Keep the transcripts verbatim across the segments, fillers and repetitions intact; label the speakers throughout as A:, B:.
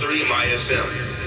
A: three MyFM.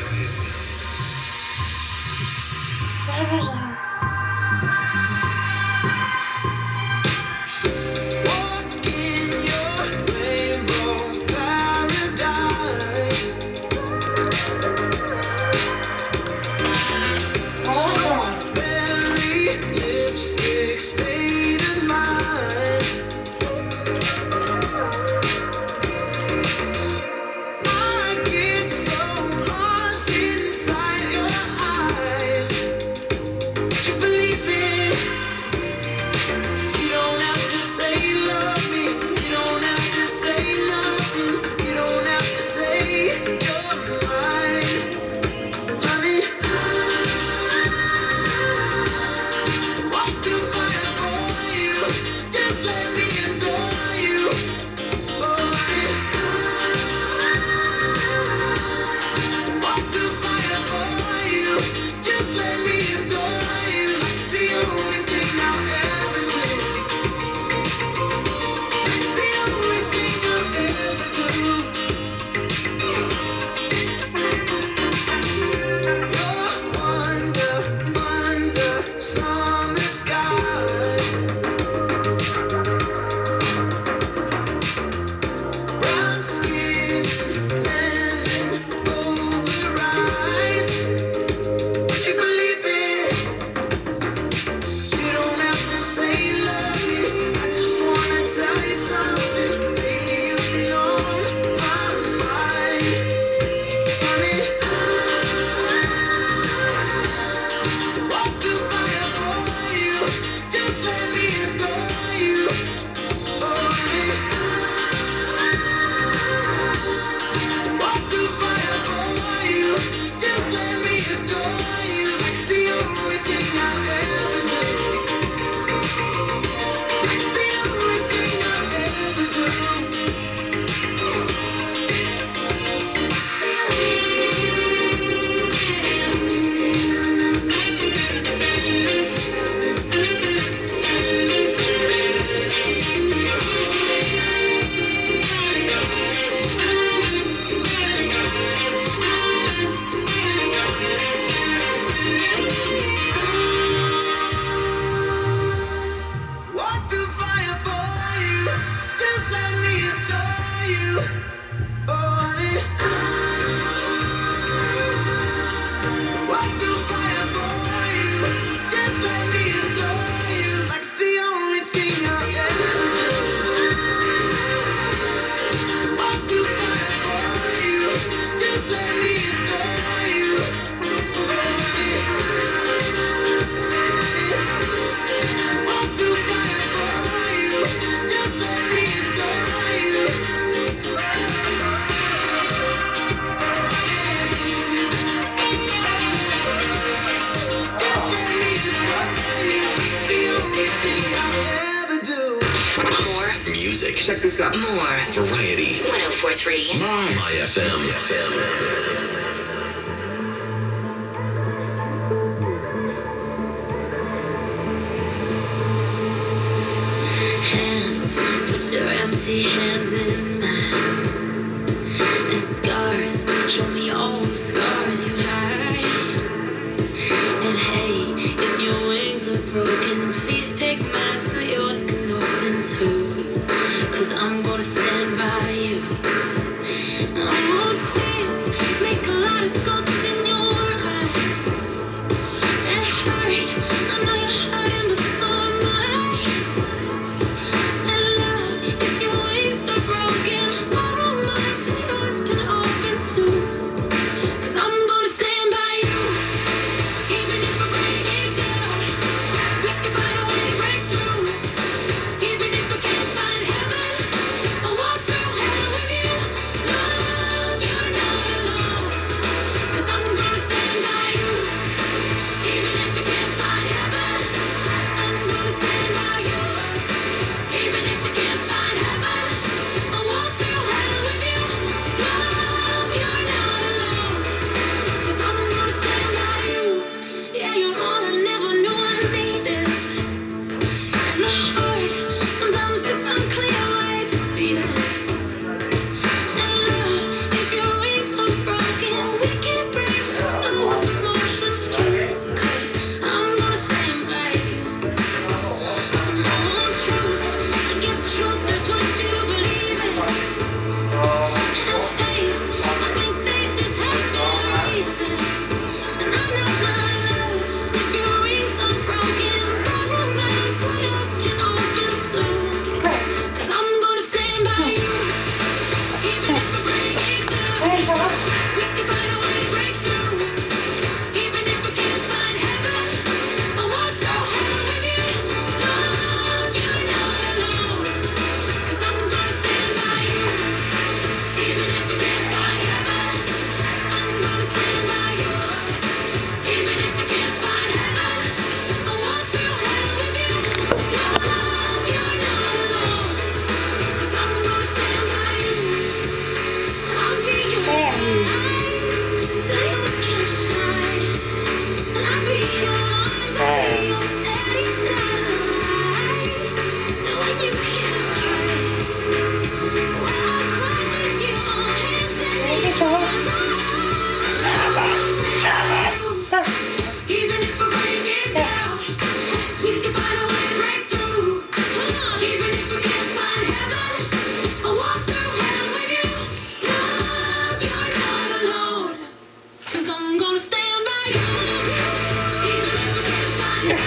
B: Check this out.
C: More.
B: Variety.
C: one oh four point three.
B: My, My F M.
D: Hands, put your empty hands in mine. And scars, show me all the scars you hide. And hey, if your wings are broken, please take mine so yours can open too. Cause I'm gonna stand by you. And I won't tears, make a lot of sculpts in your eyes. It hurt, I know you're hurting, but so am I. And love, if your wings are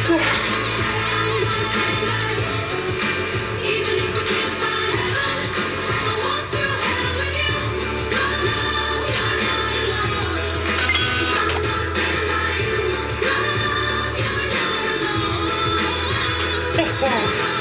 A: Yes, sir.